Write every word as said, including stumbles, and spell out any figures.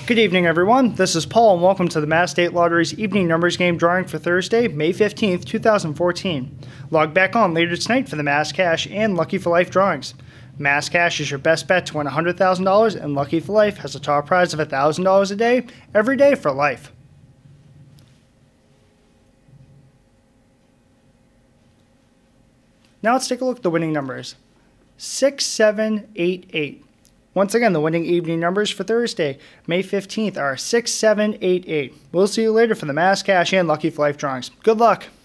Good evening, everyone. This is Paul, and welcome to the Mass State Lottery's evening numbers game drawing for Thursday, May fifteenth, two thousand fourteen. Log back on later tonight for the Mass Cash and Lucky for Life drawings. Mass Cash is your best bet to win one hundred thousand dollars, and Lucky for Life has a top prize of one thousand dollars a day, every day for life. Now let's take a look at the winning numbers. six, seven, eight, eight. Once again, the winning evening numbers for Thursday, May fifteenth are six, seven, eight, eight. We'll see you later for the Mass Cash and Lucky for Life drawings. Good luck!